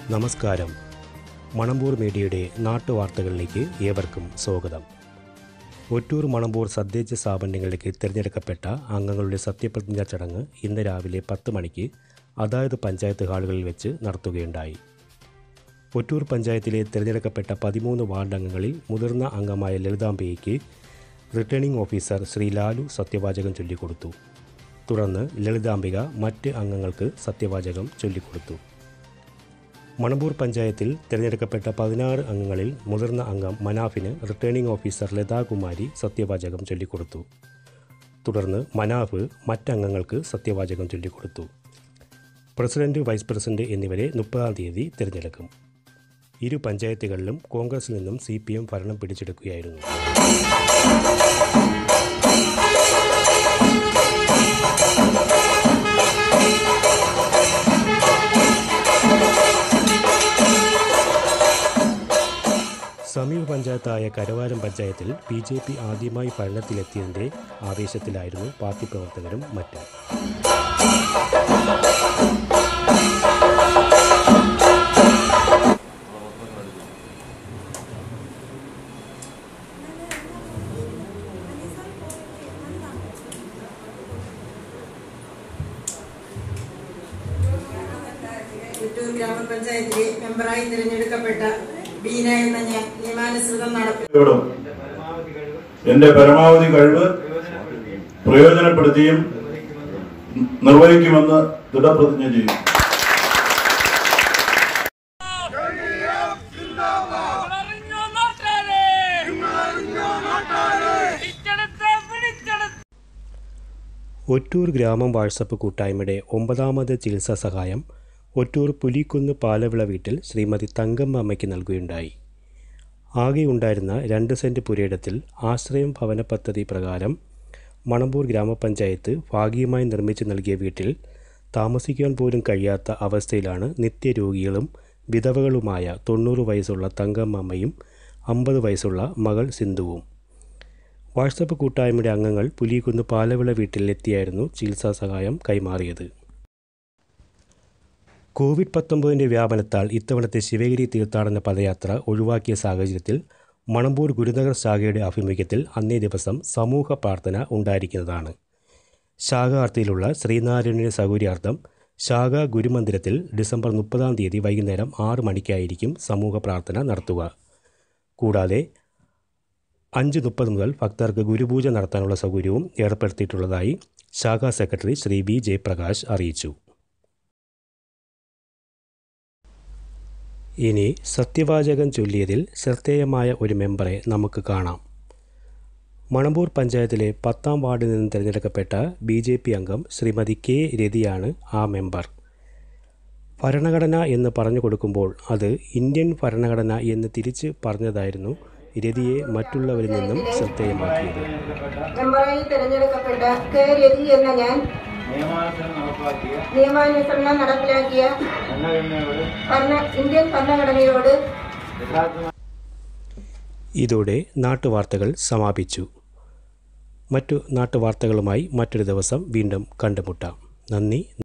നമസ്കാരം. മണമ്പൂർ മീഡിയയുടെ നാട്ടുവാർത്തകളിലേക്ക് ഏവർക്കും സ്വാഗതം. ഒറ്റൂർ മണമ്പൂർ തദ്ദേശ സ്ഥാപനങ്ങളിലേക്ക് തിരഞ്ഞെടുക്കപ്പെട്ട അംഗങ്ങളുടെ സത്യപ്രതിജ്ഞാ ചടങ്ങ് ഇന്ന് രാവിലെ 10 മണിക്ക് അതായത് പഞ്ചായത്ത് ഹാളുകളിൽ വെച്ച് നടത്തുകയുണ്ടായി. ഒറ്റൂർ പഞ്ചായത്തിലെ തിരഞ്ഞെടുക്കപ്പെട്ട 13 വാർഡ് അംഗങ്ങളിൽ മുതിർന്ന അംഗമായ ലളിതാംബികയ്ക്ക് റിട്ടേണിംഗ് ഓഫീസർ ശ്രീ ലാലു സത്യവാചകം ചൊല്ലിക്കൊടുത്തു. തുടർന്ന് ലളിതാംബിക മറ്റ് അംഗങ്ങൾക്ക് സത്യവാചകം ചൊല്ലിക്കൊടുത്തു. മണമ്പൂർ പഞ്ചായത്തിൽ തിരഞ്ഞെടുക്കപ്പെട്ട 16 അംഗങ്ങളിൽ മുതിർന്ന അംഗം മനാഫിന് റിട്ടേണിംഗ് ഓഫീസർ ലതാകുമാരി സത്യവാചകം ചൊല്ലിക്കൊടുത്തു. തുടർന്ന് മനാഫ് മറ്റംഗങ്ങൾക്ക് സത്യവാചകം ചൊല്ലിക്കൊടുത്തു. പ്രസിഡന്റ്, വൈസ് പ്രസിഡന്റ് എന്നിവരെ 30-ാം തീയതി തിരഞ്ഞെടുക്കും. ഇരു പഞ്ചായത്തുകളിലും കോൺഗ്രസിൽ നിന്നും CPM ഭരണം പിടിച്ചെടുക്കുകയായിരുന്നു. സമീപ പഞ്ചായത്തായ കരവാരം പഞ്ചായത്തിൽ BJP ആദ്യമായി ഭരണത്തിലെത്തിയതിൻ്റെ ആവേശത്തിലായിരുന്നു പാർട്ടി പ്രവർത്തകരും മറ്റും. ഒറ്റൂർ ഗ്രാമപഞ്ചായത്തിലെ മെമ്പറായി തിരഞ്ഞെടുക്കപ്പെട്ട ബീന എന്ന ഞാൻ നിയമാനുസൃതം നടപ്പിലും എന്റെ പരമാവധി കഴിവ് പ്രയോജനപ്പെടുത്തിയും നിർവഹിക്കുമെന്ന് ദൃഢപ്രതിജ്ഞ ചെയ്യും. ഒറ്റൂർ ഗ്രാമം വാട്സപ്പ് കൂട്ടായ്മയുടെ 9ാമത് ചികിത്സാ സഹായം ഒറ്റൂർ പുലിക്കുന്ന് പാലവിള വീട്ടിൽ ശ്രീമതി തങ്കമ്മ അമ്മയ്ക്ക് നൽകുകയുണ്ടായി. ആകെ ഉണ്ടായിരുന്ന 2 സെന്റ് പുരയിടത്തിൽ ആശ്രയം ഭവന പദ്ധതി പ്രകാരം മണമ്പൂർ ഗ്രാമപഞ്ചായത്ത് ഭാഗികമായി നിർമ്മിച്ചു നൽകിയ വീട്ടിൽ താമസിക്കാൻ പോലും കഴിയാത്ത അവസ്ഥയിലാണ് നിത്യരോഗികളും വിധവകളുമായ 90 വയസ്സുള്ള തങ്കമ്മ അമ്മയും 50 വയസ്സുള്ള മകൾ സിന്ധുവും. വാട്സപ്പ് കൂട്ടായ്മയുടെ അംഗങ്ങൾ പുലിക്കുന്ന് പാലവിള വീട്ടിലെത്തിയായിരുന്നു ചികിത്സാ സഹായം കൈമാറിയത്. COVID-19 വ്യാപനത്താൽ ഇത്തവണത്തെ ശിവഗിരി തീർത്ഥാടന പദയാത്ര ഒഴിവാക്കിയ സാഹചര്യത്തിൽ മണമ്പൂർ ഗുരുനഗർ ശാഖയുടെ ആഭിമുഖ്യത്തിൽ അന്നേ ദിവസം സമൂഹ പ്രാർത്ഥന ഉണ്ടായിരിക്കുന്നതാണ്. ശാഖാർത്ഥിയിലുള്ള ശ്രീനാരായണന്റെ സൗകര്യാർത്ഥം ശാഖാ ഗുരുമന്ദിരത്തിൽ ഡിസംബർ 30-ാം തീയതി വൈകുന്നേരം 6 മണിക്കായിരിക്കും സമൂഹ പ്രാർത്ഥന നടത്തുക. കൂടാതെ 5:30 മുതൽ ഭക്തർക്ക് ഗുരുപൂജ നടത്താനുള്ള സൗകര്യവും ഏർപ്പെടുത്തിയിട്ടുള്ളതായി ശാഖാ സെക്രട്ടറി ശ്രീ V. ജയപ്രകാശ് അറിയിച്ചു. ഇനി സത്യവാചകം ചൊല്ലിയതിൽ ശ്രദ്ധേയമായ ഒരു മെമ്പറെ നമുക്ക് കാണാം. മണമ്പൂർ പഞ്ചായത്തിലെ 10ാം വാർഡിൽ നിന്നും തിരഞ്ഞെടുക്കപ്പെട്ട BJP അംഗം ശ്രീമതി K. രതിയാണ് ആ മെമ്പർ. ഭരണഘടന എന്ന് പറഞ്ഞു കൊടുക്കുമ്പോൾ അത് ഇന്ത്യൻ ഭരണഘടന എന്ന് തിരിച്ച് പറഞ്ഞതായിരുന്നു രതിയെ മറ്റുള്ളവരിൽ നിന്നും ശ്രദ്ധേയമാക്കിയത്. മെമ്പറായി തിരഞ്ഞെടുക്കപ്പെട്ട K. രതി എന്ന ഞാൻ നിയമാനുസരണം നടപ്പിലാക്കിയ ഇന്ത്യൻ ഭരണഘടനയോട്. ഇതോടെ നാട്ടുവാർത്തകൾ സമാപിച്ചു. മറ്റു നാട്ടുവാർത്തകളുമായി മറ്റൊരു ദിവസം വീണ്ടും കണ്ടുമുട്ടാം. നന്ദി.